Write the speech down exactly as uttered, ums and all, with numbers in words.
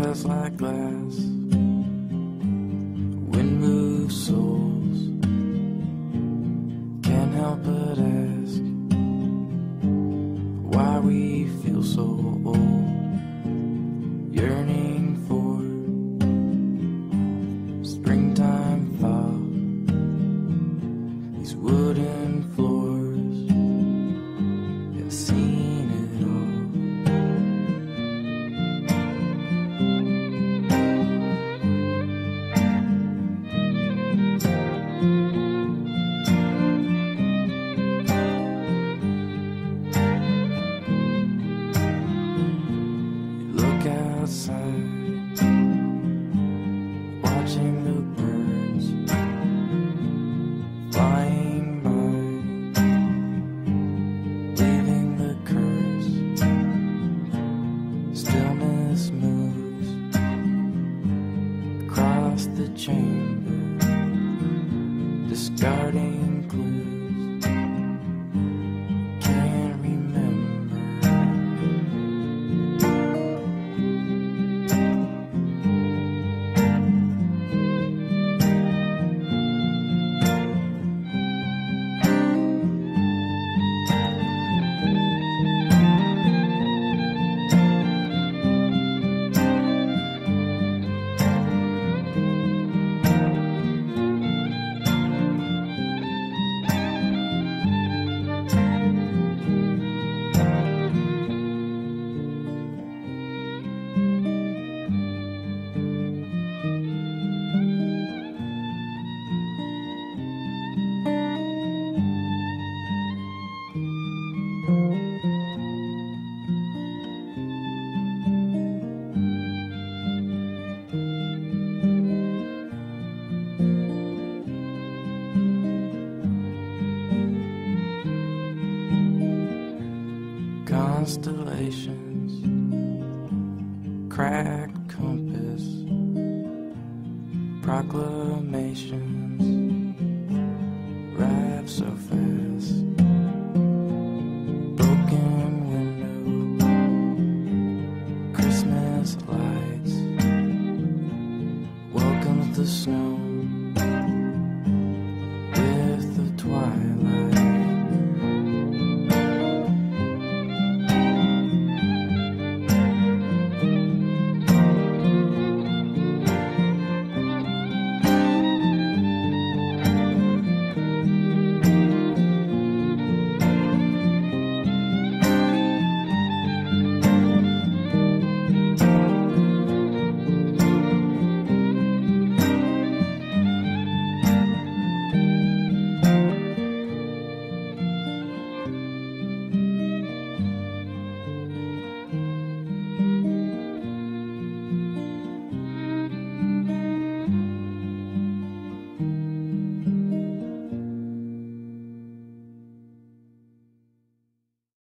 cuts like glass. Wind moves souls. Can't help but ask why we feel so old, yearning for springtime fall. These wooden floors have seen it all. Outside, watching the birds flying by, leaving the curse. Stillness moves across the chamber, discarding clues. Can't remember. Constellations, cracked compass, proclamations, arrive so fast. Broken window, Christmas lights, welcomes the snow.